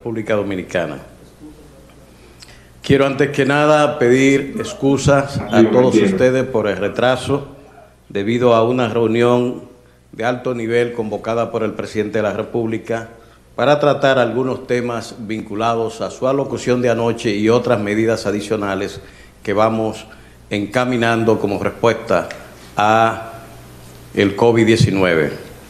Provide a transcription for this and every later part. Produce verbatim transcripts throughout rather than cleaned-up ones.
República Dominicana. Quiero antes que nada pedir excusas a todos ustedes por el retraso debido a una reunión de alto nivel convocada por el presidente de la República para tratar algunos temas vinculados a su alocución de anoche y otras medidas adicionales que vamos encaminando como respuesta a el COVID diecinueve.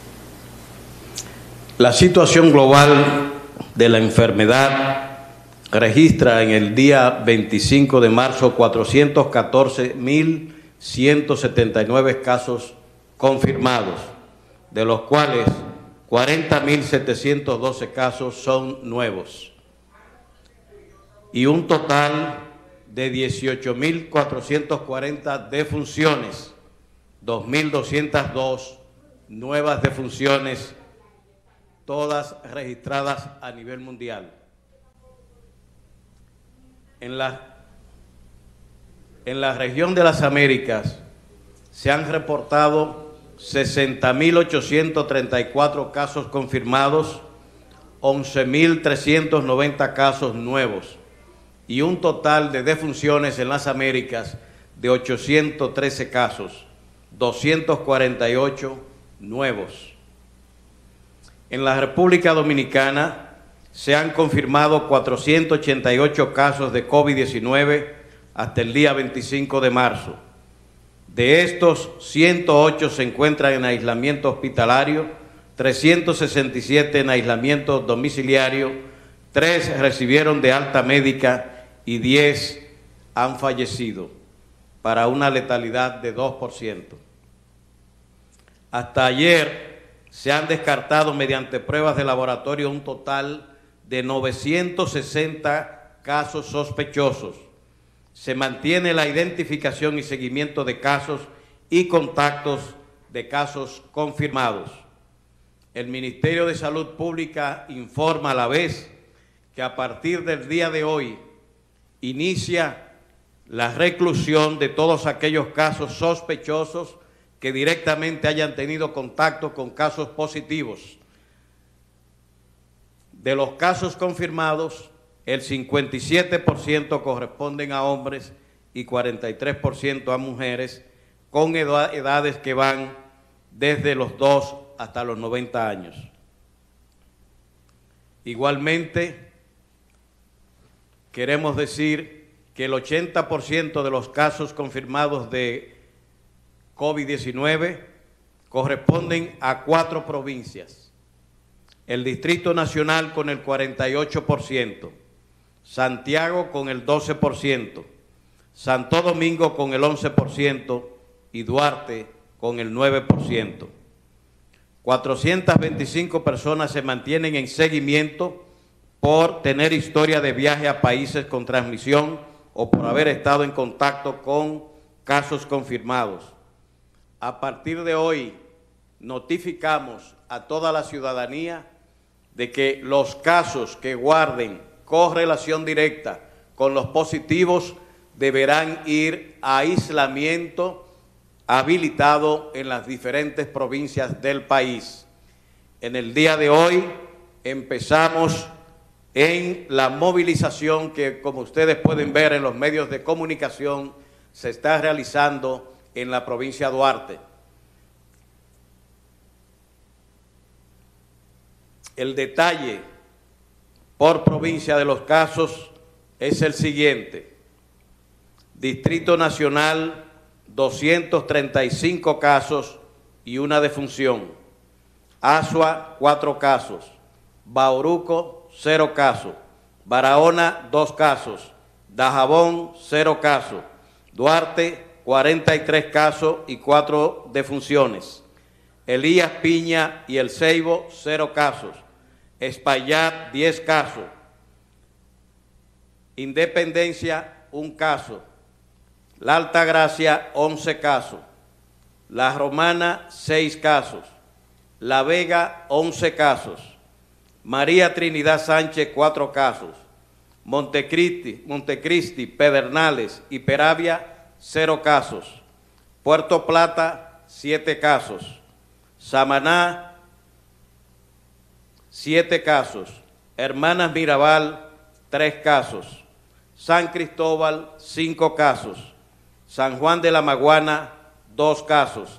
La situación global de la enfermedad registra en el día veinticinco de marzo cuatrocientos catorce mil ciento setenta y nueve casos confirmados, de los cuales cuarenta mil setecientos doce casos son nuevos y un total de dieciocho mil cuatrocientos cuarenta defunciones, dos mil doscientas dos nuevas defunciones, todas registradas a nivel mundial. En la, en la región de las Américas se han reportado sesenta mil ochocientos treinta y cuatro casos confirmados, once mil trescientos noventa casos nuevos y un total de defunciones en las Américas de ochocientos trece casos, doscientos cuarenta y ocho nuevos. En la República Dominicana se han confirmado cuatrocientos ochenta y ocho casos de COVID diecinueve hasta el día veinticinco de marzo. De estos, ciento ocho se encuentran en aislamiento hospitalario, trescientos sesenta y siete en aislamiento domiciliario, tres recibieron de alta médica y diez han fallecido, para una letalidad de dos por ciento. Hasta ayer se han descartado mediante pruebas de laboratorio un total de novecientos sesenta casos sospechosos. Se mantiene la identificación y seguimiento de casos y contactos de casos confirmados. El Ministerio de Salud Pública informa a la vez que a partir del día de hoy inicia la reclusión de todos aquellos casos sospechosos que directamente hayan tenido contacto con casos positivos. De los casos confirmados, el cincuenta y siete por ciento corresponden a hombres y cuarenta y tres por ciento a mujeres, con edades que van desde los dos hasta los noventa años. Igualmente, queremos decir que el ochenta por ciento de los casos confirmados de COVID diecinueve corresponden a cuatro provincias: el Distrito Nacional con el cuarenta y ocho por ciento, Santiago con el doce por ciento, Santo Domingo con el once por ciento y Duarte con el nueve por ciento. cuatrocientas veinticinco personas se mantienen en seguimiento por tener historia de viaje a países con transmisión o por haber estado en contacto con casos confirmados. A partir de hoy notificamos a toda la ciudadanía de que los casos que guarden correlación directa con los positivos deberán ir a aislamiento habilitado en las diferentes provincias del país. En el día de hoy empezamos en la movilización que, como ustedes pueden ver en los medios de comunicación, se está realizando en la provincia de Duarte. El detalle por provincia de los casos es el siguiente: Distrito Nacional, doscientos treinta y cinco casos y una defunción; Azua, cuatro casos; Bauruco, cero casos; Barahona, dos casos; Dajabón, cero casos; Duarte, cuarenta y tres casos y cuatro defunciones; Elías Piña y El Ceibo, cero casos; Espaillat, diez casos; Independencia, un caso; La Altagracia, once casos; La Romana, seis casos; La Vega, once casos; María Trinidad Sánchez, cuatro casos; Montecristi, Montecristi, Pedernales y Peravia, cero casos; Puerto Plata, siete casos; Samaná, siete casos; Hermanas Mirabal, tres casos. San Cristóbal, cinco casos. San Juan de la Maguana, dos casos.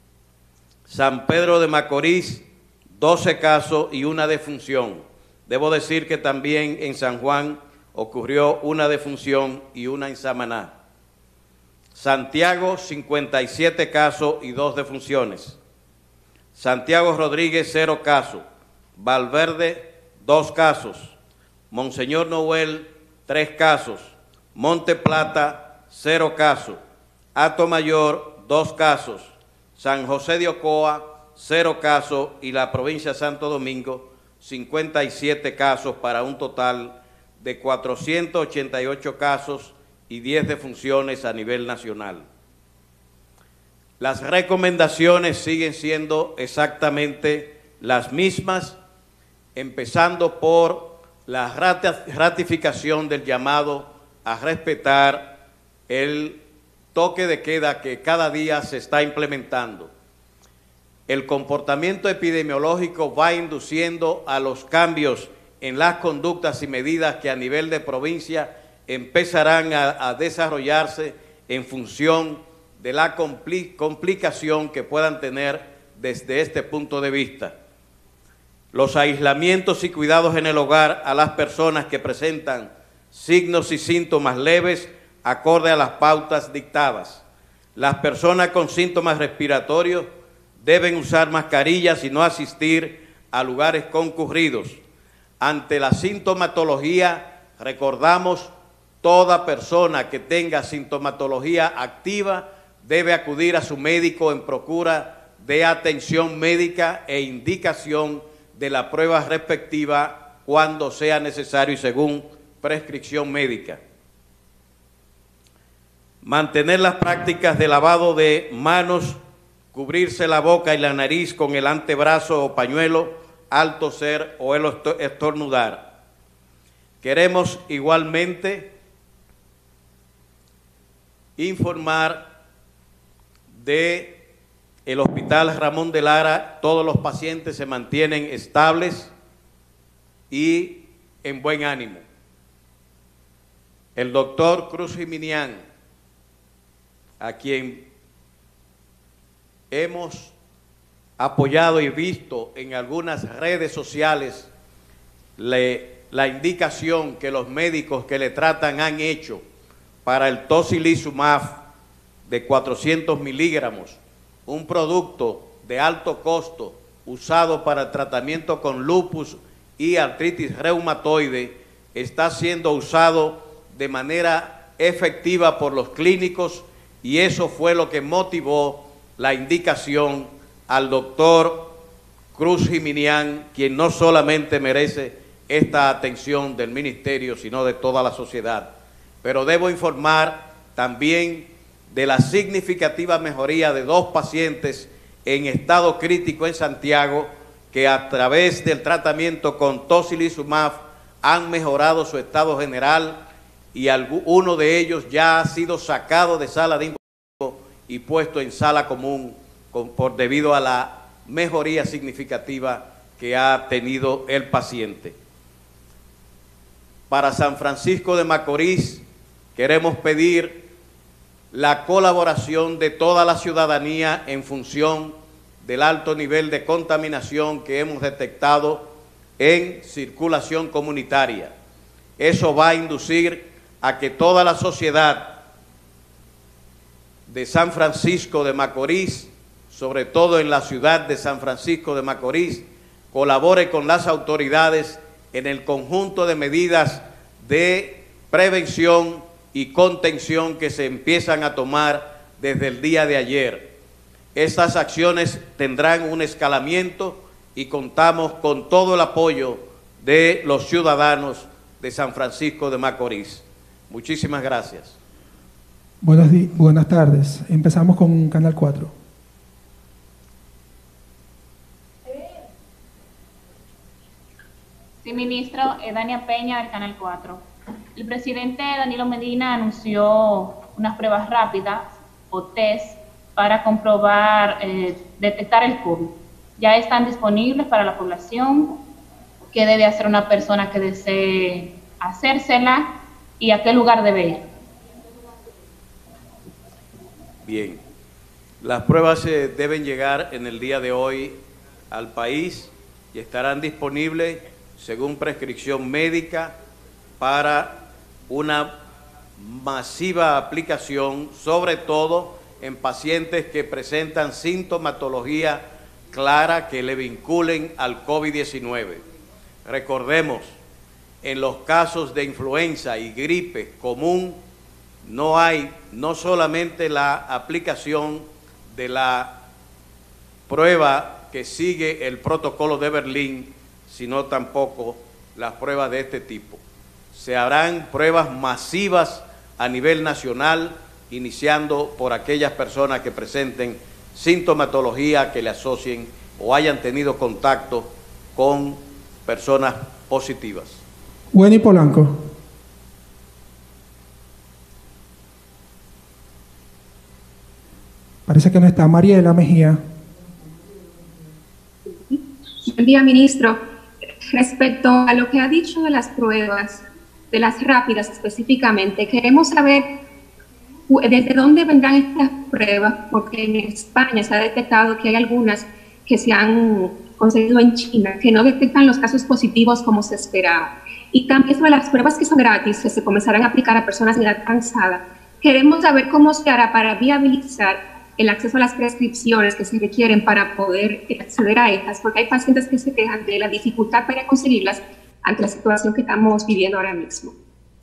San Pedro de Macorís, doce casos y una defunción. Debo decir que también en San Juan ocurrió una defunción y una en Samaná. Santiago, cincuenta y siete casos y dos defunciones. Santiago Rodríguez, cero casos. Valverde, dos casos. Monseñor Noel, tres casos. Monte Plata, cero casos. Atomayor, dos casos. San José de Ocoa, cero casos. Y la provincia de Santo Domingo, cincuenta y siete casos, para un total de cuatrocientos ochenta y ocho casos y diez defunciones a nivel nacional. Las recomendaciones siguen siendo exactamente las mismas, empezando por la ratificación del llamado a respetar el toque de queda que cada día se está implementando. El comportamiento epidemiológico va induciendo a los cambios en las conductas y medidas que a nivel de provincia empezarán a, a desarrollarse en función de la compli complicación que puedan tener desde este punto de vista. Los aislamientos y cuidados en el hogar a las personas que presentan signos y síntomas leves acorde a las pautas dictadas. Las personas con síntomas respiratorios deben usar mascarillas y no asistir a lugares concurridos. Ante la sintomatología, recordamos, toda persona que tenga sintomatología activa debe acudir a su médico en procura de atención médica e indicación de la prueba respectiva cuando sea necesario y según prescripción médica. Mantener las prácticas de lavado de manos, cubrirse la boca y la nariz con el antebrazo o pañuelo al toser o el estornudar. Queremos igualmente informar de el Hospital Ramón de Lara. Todos los pacientes se mantienen estables y en buen ánimo. El doctor Cruz Jiminián, a quien hemos apoyado y visto en algunas redes sociales le, la indicación que los médicos que le tratan han hecho para el tocilizumab de cuatrocientos miligramos, un producto de alto costo usado para el tratamiento con lupus y artritis reumatoide, está siendo usado de manera efectiva por los clínicos, y eso fue lo que motivó la indicación al doctor Cruz Jiminián, quien no solamente merece esta atención del ministerio, sino de toda la sociedad. Pero debo informar también de la significativa mejoría de dos pacientes en estado crítico en Santiago, que a través del tratamiento con tocilizumab han mejorado su estado general, y uno de ellos ya ha sido sacado de sala de intensivo y puesto en sala común con, por debido a la mejoría significativa que ha tenido el paciente. Para San Francisco de Macorís queremos pedir la colaboración de toda la ciudadanía en función del alto nivel de contaminación que hemos detectado en circulación comunitaria. Eso va a inducir a que toda la sociedad de San Francisco de Macorís, sobre todo en la ciudad de San Francisco de Macorís, colabore con las autoridades en el conjunto de medidas de prevención y contención que se empiezan a tomar desde el día de ayer. Estas acciones tendrán un escalamiento y contamos con todo el apoyo de los ciudadanos de San Francisco de Macorís. Muchísimas gracias. Buenas, buenas tardes. Empezamos con Canal cuatro. Sí, ministro, Edania Peña del Canal cuatro. El presidente Danilo Medina anunció unas pruebas rápidas o test para comprobar, eh, detectar el COVID. ¿Ya están disponibles para la población? qué debe hacer una persona que desee hacérsela y a qué lugar debe ir. Bien, las pruebas eh, deben llegar en el día de hoy al país y estarán disponibles según prescripción médica para una masiva aplicación, sobre todo en pacientes que presentan sintomatología clara que le vinculen al COVID diecinueve. Recordemos, en los casos de influenza y gripe común, no hay no solamente la aplicación de la prueba que sigue el protocolo de Berlín, sino tampoco las pruebas de este tipo. Se harán pruebas masivas a nivel nacional, iniciando por aquellas personas que presenten sintomatología que le asocien o hayan tenido contacto con personas positivas. Wenny Polanco. Parece que no está. Mariela Mejía. Buen día, ministro. Respecto a lo que ha dicho de las pruebas, de las rápidas específicamente, queremos saber desde dónde vendrán estas pruebas, porque en España se ha detectado que hay algunas que se han conseguido en China, que no detectan los casos positivos como se esperaba. Y también sobre las pruebas que son gratis, que se comenzarán a aplicar a personas de edad avanzada, queremos saber cómo se hará para viabilizar el acceso a las prescripciones que se requieren para poder acceder a estas, porque hay pacientes que se quejan de la dificultad para conseguirlas ante la situación que estamos viviendo ahora mismo.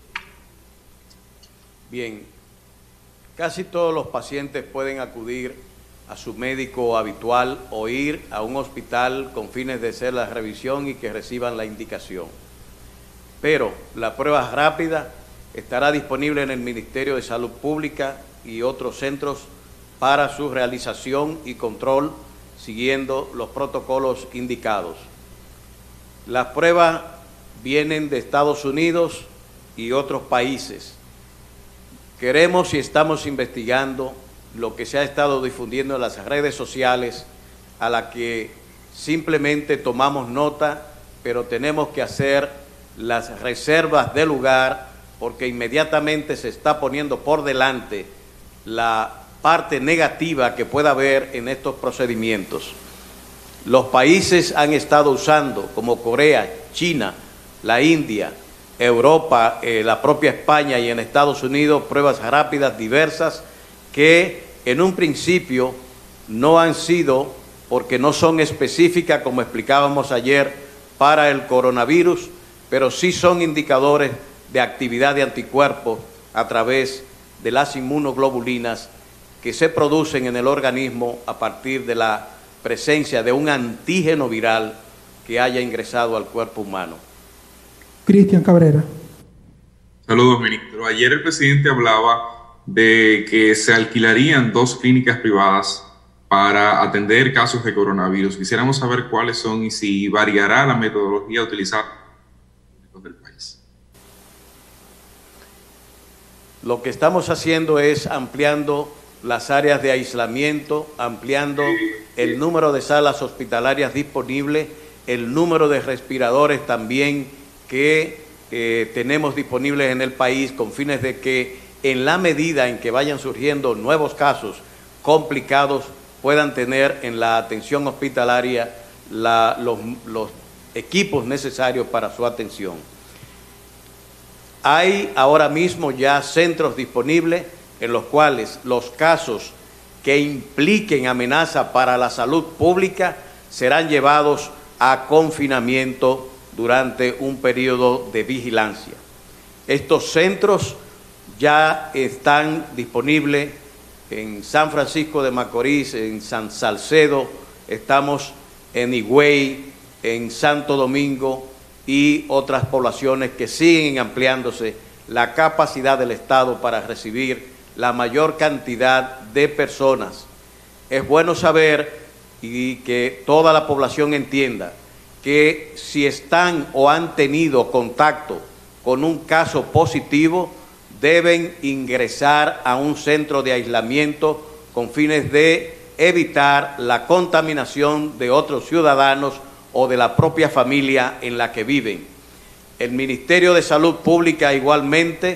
Bien, casi todos los pacientes pueden acudir a su médico habitual o ir a un hospital con fines de hacer la revisión y que reciban la indicación. Pero la prueba rápida estará disponible en el Ministerio de Salud Pública y otros centros para su realización y control siguiendo los protocolos indicados. Las pruebas vienen de Estados Unidos y otros países. Queremos y estamos investigando lo que se ha estado difundiendo en las redes sociales, a la que simplemente tomamos nota, pero tenemos que hacer las reservas de lugar porque inmediatamente se está poniendo por delante la parte negativa que pueda haber en estos procedimientos. Los países han estado usando, como Corea, China, la India, Europa, eh, la propia España y en Estados Unidos, pruebas rápidas diversas que en un principio no han sido, porque no son específicas, como explicábamos ayer, para el coronavirus, pero sí son indicadores de actividad de anticuerpos a través de las inmunoglobulinas que se producen en el organismo a partir de la presencia de un antígeno viral que haya ingresado al cuerpo humano. Cristian Cabrera. Saludos, ministro. Ayer el presidente hablaba de que se alquilarían dos clínicas privadas para atender casos de coronavirus. Quisiéramos saber cuáles son y si variará la metodología utilizada del país. Lo que estamos haciendo es ampliando las áreas de aislamiento, ampliando el número de salas hospitalarias disponibles, el número de respiradores también que eh, tenemos disponibles en el país, con fines de que en la medida en que vayan surgiendo nuevos casos complicados, puedan tener en la atención hospitalaria la, los, los equipos necesarios para su atención. Hay ahora mismo ya centros disponibles en los cuales los casos que impliquen amenaza para la salud pública serán llevados a confinamiento durante un periodo de vigilancia. Estos centros ya están disponibles en San Francisco de Macorís, en San Salcedo, estamos en Higüey, en Santo Domingo y otras poblaciones que siguen ampliándose la capacidad del Estado para recibir la mayor cantidad de personas. Es bueno saber y que toda la población entienda que si están o han tenido contacto con un caso positivo, deben ingresar a un centro de aislamiento con fines de evitar la contaminación de otros ciudadanos o de la propia familia en la que viven. El Ministerio de Salud Pública igualmente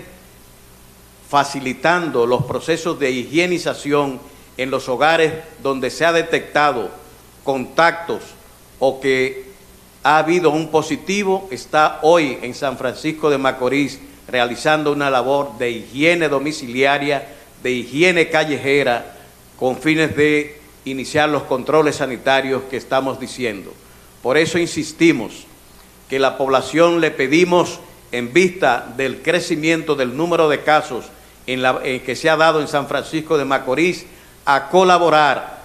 facilitando los procesos de higienización en los hogares donde se ha detectado contactos o que ha habido un positivo, está hoy en San Francisco de Macorís realizando una labor de higiene domiciliaria, de higiene callejera, con fines de iniciar los controles sanitarios que estamos diciendo. Por eso insistimos que la población le pedimos, en vista del crecimiento del número de casos en la, en que se ha dado en San Francisco de Macorís, a colaborar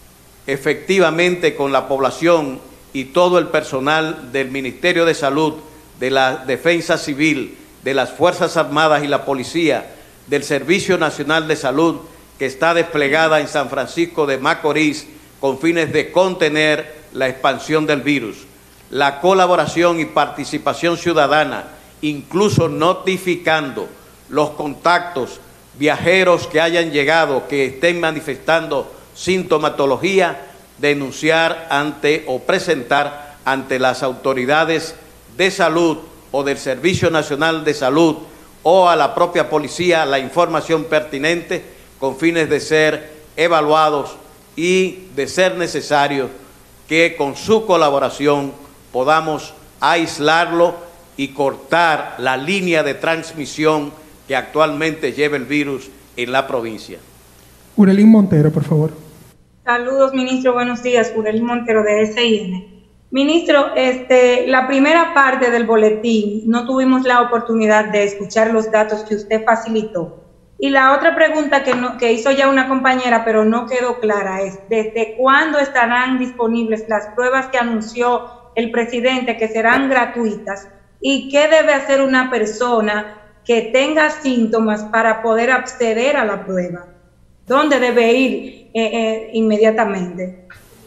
efectivamente con la población y todo el personal del Ministerio de Salud, de la Defensa Civil, de las Fuerzas Armadas y la Policía, del Servicio Nacional de Salud, que está desplegada en San Francisco de Macorís con fines de contener la expansión del virus. La colaboración y participación ciudadana, incluso notificando los contactos, viajeros que hayan llegado, que estén manifestando sintomatología, denunciar ante o presentar ante las autoridades de salud o del Servicio Nacional de Salud o a la propia policía la información pertinente con fines de ser evaluados y, de ser necesario, que con su colaboración podamos aislarlo y cortar la línea de transmisión que actualmente lleva el virus en la provincia. Urelín Montero, por favor. Saludos, ministro. Buenos días. Urelín Montero, de S I N. Ministro, este, la primera parte del boletín no tuvimos la oportunidad de escuchar los datos que usted facilitó. Y la otra pregunta que, no, que hizo ya una compañera, pero no quedó clara, es ¿desde cuándo estarán disponibles las pruebas que anunció el presidente que serán gratuitas? ¿Y qué debe hacer una persona que tenga síntomas para poder acceder a la prueba? ¿Dónde debe ir eh, eh, inmediatamente?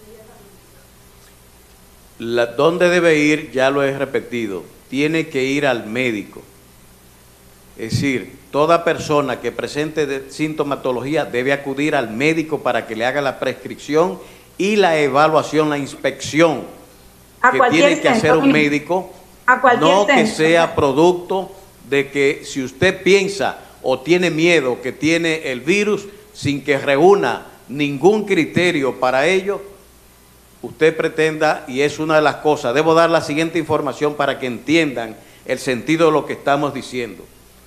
La, ¿Dónde debe ir? Ya lo he repetido. Tiene que ir al médico. Es decir, toda persona que presente de sintomatología debe acudir al médico para que le haga la prescripción y la evaluación, la inspección que tiene que hacer un médico, no que sea producto de que si usted piensa o tiene miedo que tiene el virus sin que reúna ningún criterio para ello, usted pretenda, y es una de las cosas, debo dar la siguiente información para que entiendan el sentido de lo que estamos diciendo.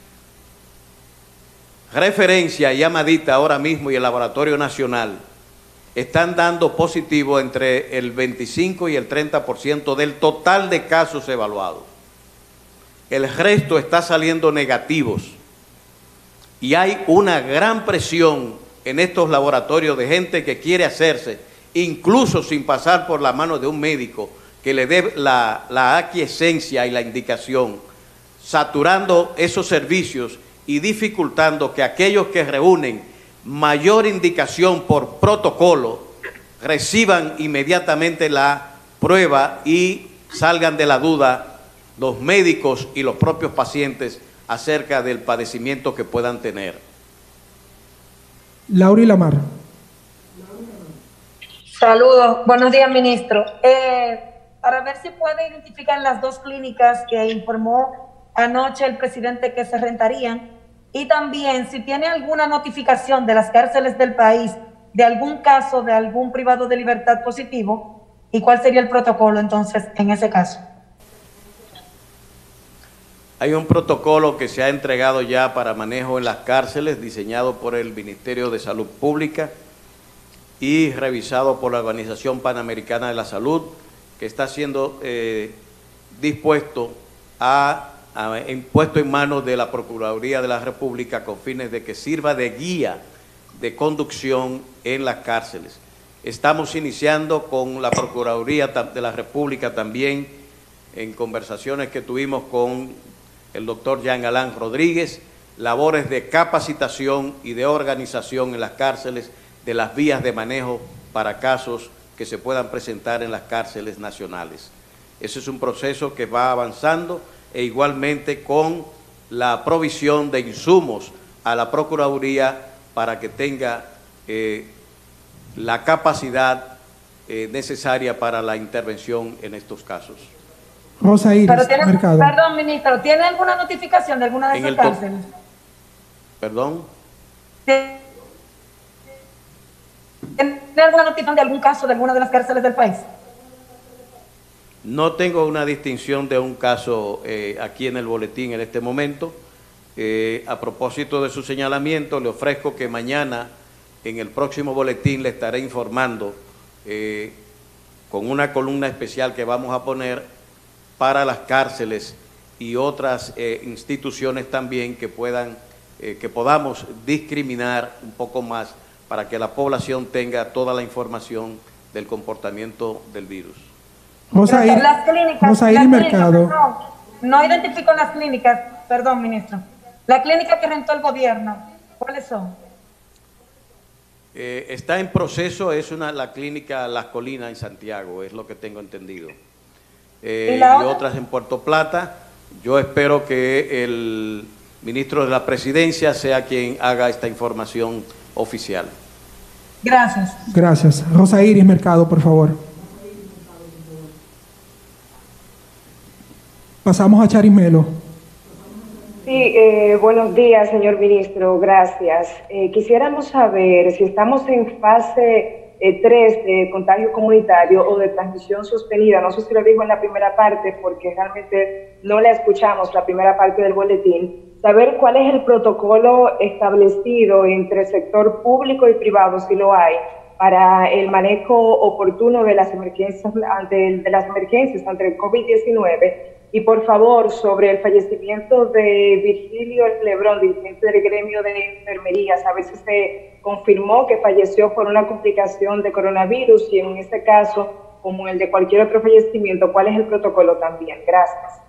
Referencia y Amadita ahora mismo y el Laboratorio Nacional están dando positivo entre el veinticinco y el treinta por ciento del total de casos evaluados. El resto está saliendo negativos y hay una gran presión en estos laboratorios de gente que quiere hacerse, incluso sin pasar por la mano de un médico que le dé la, la aquiescencia y la indicación, saturando esos servicios y dificultando que aquellos que reúnen mayor indicación por protocolo reciban inmediatamente la prueba y salgan de la duda los médicos y los propios pacientes acerca del padecimiento que puedan tener. Laura Lamar. Saludos, buenos días, ministro. Eh, para ver si puede identificar las dos clínicas que informó anoche el presidente que se rentarían, y también si tiene alguna notificación de las cárceles del país de algún caso de algún privado de libertad positivo, y cuál sería el protocolo entonces en ese caso. Hay un protocolo que se ha entregado ya para manejo en las cárceles, diseñado por el Ministerio de Salud Pública y revisado por la Organización Panamericana de la Salud, que está siendo eh, dispuesto a, a en, puesto en manos de la Procuraduría de la República con fines de que sirva de guía de conducción en las cárceles. Estamos iniciando con la Procuraduría de la República también, en conversaciones que tuvimos con el doctor Jean Alain Rodríguez, labores de capacitación y de organización en las cárceles de las vías de manejo para casos que se puedan presentar en las cárceles nacionales. Ese es un proceso que va avanzando, e igualmente con la provisión de insumos a la Procuraduría para que tenga eh, la capacidad eh, necesaria para la intervención en estos casos. Rosa Iris Pero tiene, Mercado. perdón, ministro, ¿tiene alguna notificación de alguna de En esas el to- cárceles? ¿Perdón? ¿Tiene alguna notificación de algún caso de alguna de las cárceles del país? No tengo una distinción de un caso eh, aquí en el boletín en este momento. Eh, a propósito de su señalamiento, le ofrezco que mañana en el próximo boletín le estaré informando eh, con una columna especial que vamos a poner para las cárceles y otras eh, instituciones también que puedan, eh, que podamos discriminar un poco más para que la población tenga toda la información del comportamiento del virus. Rosa Iris, las clínicas, Rosa las Iris clínicas, Mercado. No, no identifico las clínicas, perdón, ministro. La clínica que rentó el gobierno, ¿cuáles son? Eh, está en proceso, es una la clínica Las Colinas en Santiago, es lo que tengo entendido. Eh, ¿Y y, la otra? otras en Puerto Plata. Yo espero que el ministro de la Presidencia sea quien haga esta información oficial. Gracias. Gracias. Rosa Iris Mercado, por favor. Pasamos a Charimelo. Sí, eh, buenos días, señor ministro, gracias. Eh, quisiéramos saber si estamos en fase eh, tres de contagio comunitario o de transmisión sostenida. No sé si lo dijo en la primera parte, porque realmente no la escuchamos, la primera parte del boletín. Saber cuál es el protocolo establecido entre sector público y privado, si lo hay, para el manejo oportuno de las emergencias ante, de las emergencias ante el COVID diecinueve. Y por favor, sobre el fallecimiento de Virgilio Lebrón, dirigente del gremio de enfermería, a ver si se confirmó que falleció por una complicación de coronavirus y en este caso, como el de cualquier otro fallecimiento, ¿cuál es el protocolo también? Gracias.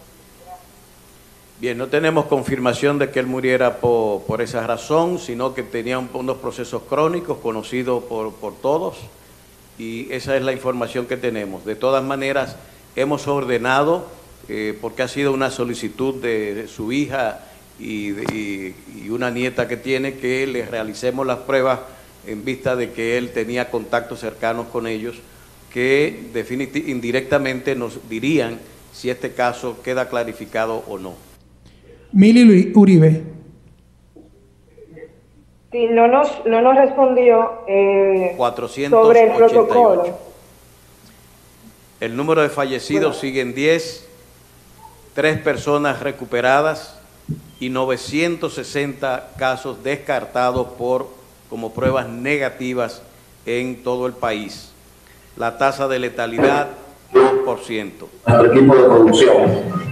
Bien, no tenemos confirmación de que él muriera por, por esa razón, sino que tenía un, unos procesos crónicos conocidos por, por todos, y esa es la información que tenemos. De todas maneras, hemos ordenado, eh, porque ha sido una solicitud de, de su hija y, de, y, y una nieta que tiene, que le realicemos las pruebas en vista de que él tenía contactos cercanos con ellos, que definitivamente indirectamente nos dirían si este caso queda clarificado o no. Mili Uribe. Sí, no nos, no nos respondió eh, cuatrocientos sobre el ochenta y ocho. protocolo. El número de fallecidos bueno. sigue en diez, tres personas recuperadas y novecientos sesenta casos descartados por como pruebas negativas en todo el país. La tasa de letalidad, dos por ciento. Nuestro equipo de producción.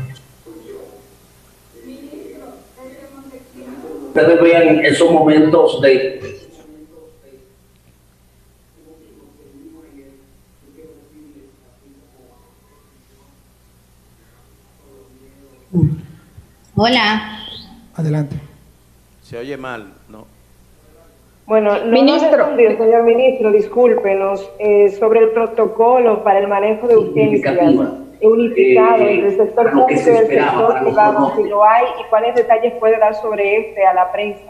Ustedes vean esos momentos de Hola. Adelante. Se oye mal, ¿no? Bueno, no Ministro. nos respondió, señor ministro, discúlpenos, eh, sobre el protocolo para el manejo de urgencias unificado eh, entre el sector lo que público se y el esperaba sector para los privado, si pronósticos. lo hay, y cuáles detalles puede dar sobre este a la prensa.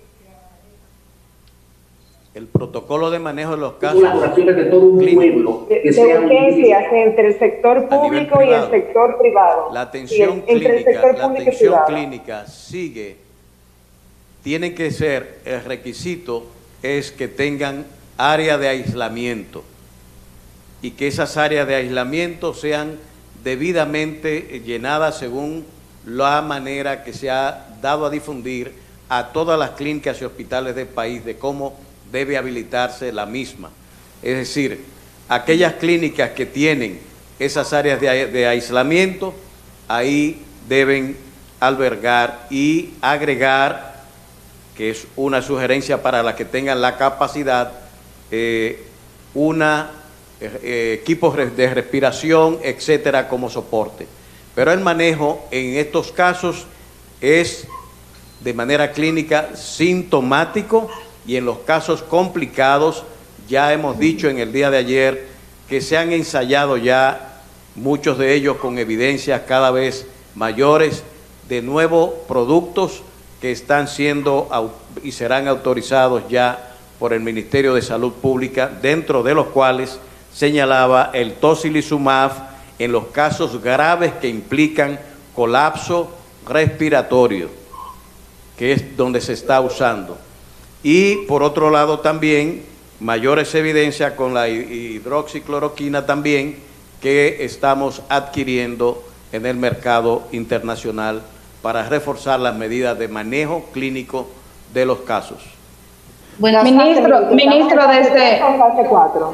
El protocolo de manejo de los casos colaboraciones de todo un clínicos, pueblo De, que de sean urgencias entre el sector nivel público y el privado. sector privado. La atención Sí, entre el clínica, sector la público y atención privado. clínica sigue, tiene que ser, el requisito es que tengan área de aislamiento y que esas áreas de aislamiento sean debidamente llenadas según la manera que se ha dado a difundir a todas las clínicas y hospitales del país de cómo debe habilitarse la misma. Es decir, aquellas clínicas que tienen esas áreas de, de aislamiento, ahí deben albergar y agregar, que es una sugerencia para las que tengan la capacidad, eh, una eh, equipos de respiración, etcétera, como soporte. Pero el manejo en estos casos es de manera clínica sintomático, y en los casos complicados, ya hemos dicho en el día de ayer que se han ensayado ya muchos de ellos con evidencias cada vez mayores de nuevos productos que están siendo y serán autorizados ya por el Ministerio de Salud Pública, dentro de los cuales señalaba el tocilizumab en los casos graves que implican colapso respiratorio, que es donde se está usando. Y por otro lado también mayores evidencias con la hidroxicloroquina también, que estamos adquiriendo en el mercado internacional para reforzar las medidas de manejo clínico de los casos. Bueno, ministro, ministro desde fase cuatro.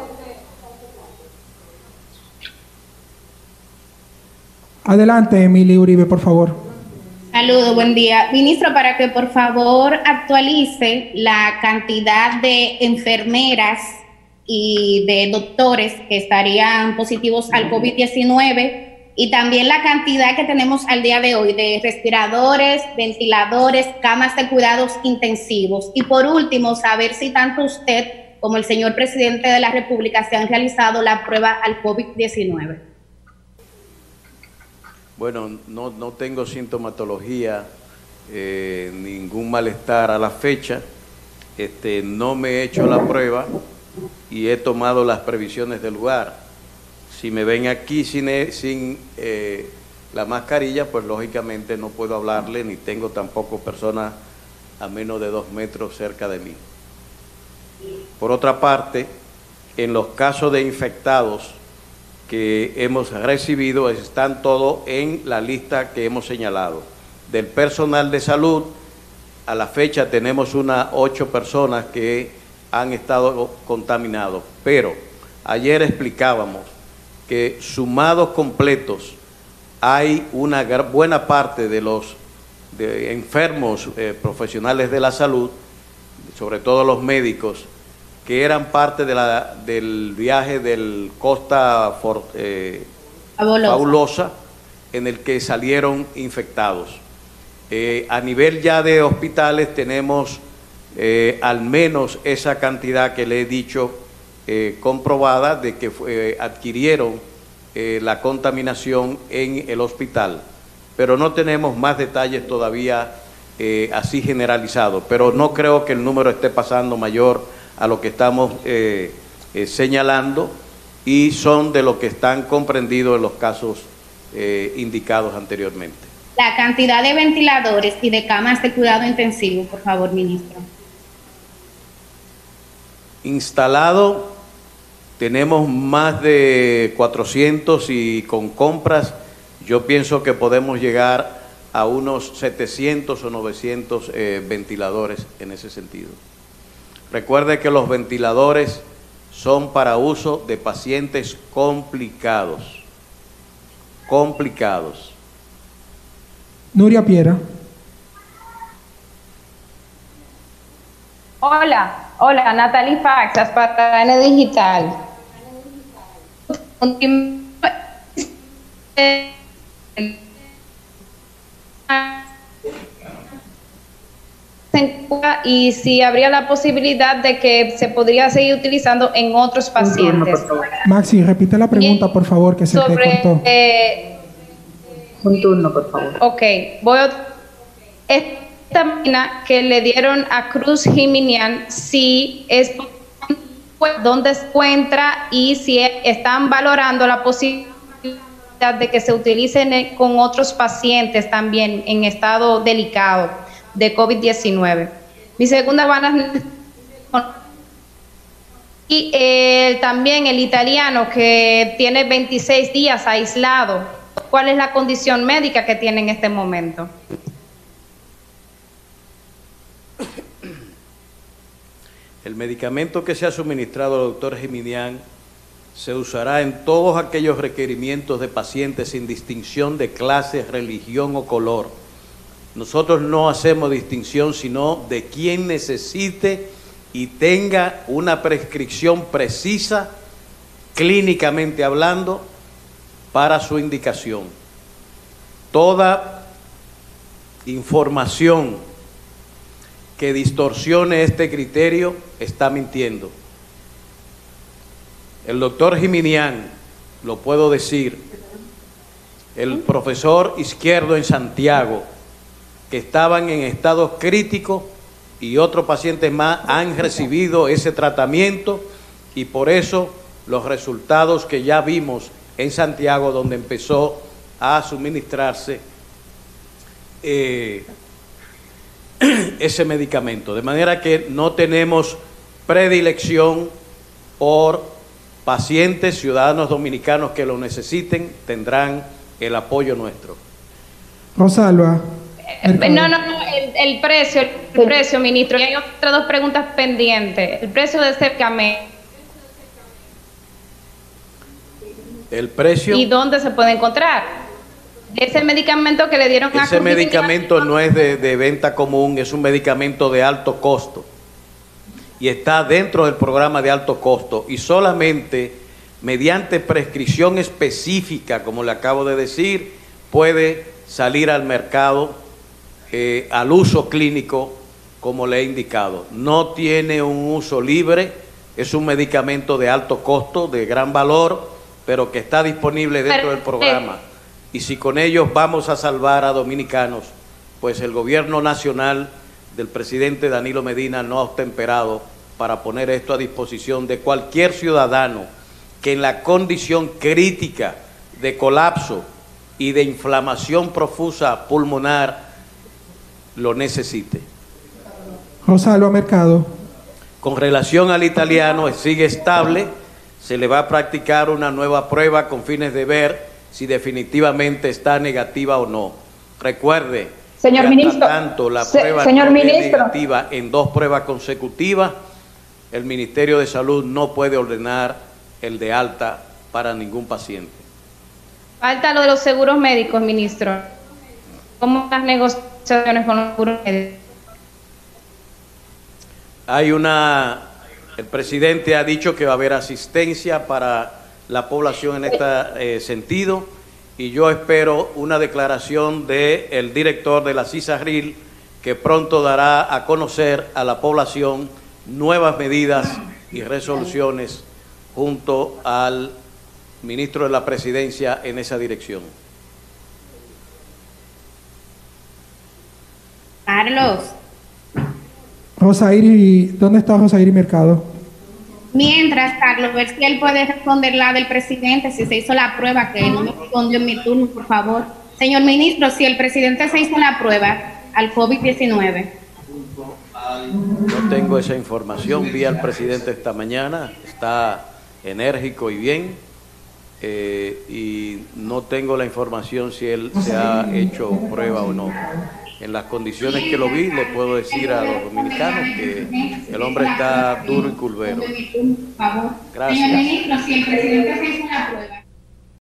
Adelante, Emily Uribe, por favor. Saludos, buen día. Ministro, para que por favor actualice la cantidad de enfermeras y de doctores que estarían positivos al COVID diecinueve y también la cantidad que tenemos al día de hoy de respiradores, ventiladores, camas de cuidados intensivos. Y por último, saber si tanto usted como el señor presidente de la República se han realizado la prueba al COVID diecinueve. Bueno, no, no tengo sintomatología, eh, ningún malestar a la fecha. Este, no me he hecho la prueba y he tomado las previsiones del lugar. Si me ven aquí sin, sin eh, la mascarilla, pues lógicamente no puedo hablarle, ni tengo tampoco personas a menos de dos metros cerca de mí. Por otra parte, en los casos de infectados que hemos recibido, están todos en la lista que hemos señalado. Del personal de salud, a la fecha tenemos unas ocho personas que han estado contaminados, pero ayer explicábamos que sumados completos hay una buena parte de los de enfermos eh, profesionales de la salud, sobre todo los médicos, que eran parte de la, del viaje del Costa For, eh, Fabulosa. Fabulosa, en el que salieron infectados. Eh, a nivel ya de hospitales tenemos eh, al menos esa cantidad que le he dicho eh, comprobada de que fue, adquirieron eh, la contaminación en el hospital, pero no tenemos más detalles todavía eh, así generalizados, pero no creo que el número esté pasando mayor a lo que estamos eh, eh, señalando, y son de lo que están comprendidos en los casos eh, indicados anteriormente. La cantidad de ventiladores y de camas de cuidado intensivo, por favor, ministro. Instalado, tenemos más de cuatrocientos y con compras yo pienso que podemos llegar a unos setecientos o novecientos eh, ventiladores en ese sentido. Recuerde que los ventiladores son para uso de pacientes complicados, complicados. Nuria Piera. Hola, hola, Natalie Faxas para N Digital. Y si habría la posibilidad de que se podría seguir utilizando en otros pacientes. Maxi, repite la pregunta, por favor, que se Sobre, te cortó. Eh, Un turno, por favor. ok, voy a... Esta mina que le dieron a Cruz Jiminian, si es dónde se encuentra y si están valorando la posibilidad de que se utilicen con otros pacientes también en estado delicado de COVID diecinueve. Mi segunda van y eh, también el italiano que tiene veintiséis días aislado. ¿Cuál es la condición médica que tiene en este momento? El medicamento que se ha suministrado al doctor Jiminian se usará en todos aquellos requerimientos de pacientes sin distinción de clase, religión o color. Nosotros no hacemos distinción sino de quien necesite y tenga una prescripción precisa, clínicamente hablando, para su indicación. Toda información que distorsione este criterio está mintiendo. El doctor Jiminian, lo puedo decir, el profesor Izquierdo en Santiago, que estaban en estado crítico, y otros pacientes más han recibido ese tratamiento, y por eso los resultados que ya vimos en Santiago, donde empezó a suministrarse eh, ese medicamento. De manera que no tenemos predilección por pacientes, ciudadanos dominicanos que lo necesiten, tendrán el apoyo nuestro. Rosalba. No, no, no, el, el precio, el, el precio, ministro. Y hay otras dos preguntas pendientes. El precio de ese medicamento. El precio. ¿Y dónde se puede encontrar? Ese medicamento que le dieron a Ese medicamento no es de, de venta común, es un medicamento de alto costo. Y está dentro del programa de alto costo. Y solamente mediante prescripción específica, como le acabo de decir, puede salir al mercado eh, al uso clínico, como le he indicado. No tiene un uso libre, es un medicamento de alto costo, de gran valor, pero que está disponible dentro del programa. Y si con ellos vamos a salvar a dominicanos, pues el gobierno nacional del presidente Danilo Medina no ha obtemperado para poner esto a disposición de cualquier ciudadano que en la condición crítica de colapso y de inflamación profusa pulmonar lo necesite. Rosalba Mercado. Con relación al italiano, sigue estable, se le va a practicar una nueva prueba con fines de ver si definitivamente está negativa o no. Recuerde, señor que ministro, hasta tanto la se, prueba señor no es ministro. negativa en dos pruebas consecutivas, el Ministerio de Salud no puede ordenar el de alta para ningún paciente. Falta lo de los seguros médicos, ministro. ¿Cómo las negociaciones con los seguros médicos? Hay una, el presidente ha dicho que va a haber asistencia para la población en este eh, sentido, y yo espero una declaración del director de la CISARRIL que pronto dará a conocer a la población nuevas medidas y resoluciones junto al ministro de la Presidencia en esa dirección. Carlos. Rosairi, ¿dónde está Rosairi Mercado? Mientras, Carlos, ver si él puede responder la del presidente, si se hizo la prueba, que no me respondió en mi turno, por favor. Señor ministro, si el presidente se hizo la prueba al COVID diecinueve. No tengo esa información, vi al presidente esta mañana, está enérgico y bien, eh, y no tengo la información si él se ha hecho prueba o no. En las condiciones que lo vi, le puedo decir a los dominicanos que el hombre está duro y curvero. Gracias. Señor ministro, si el presidente se hizo la prueba.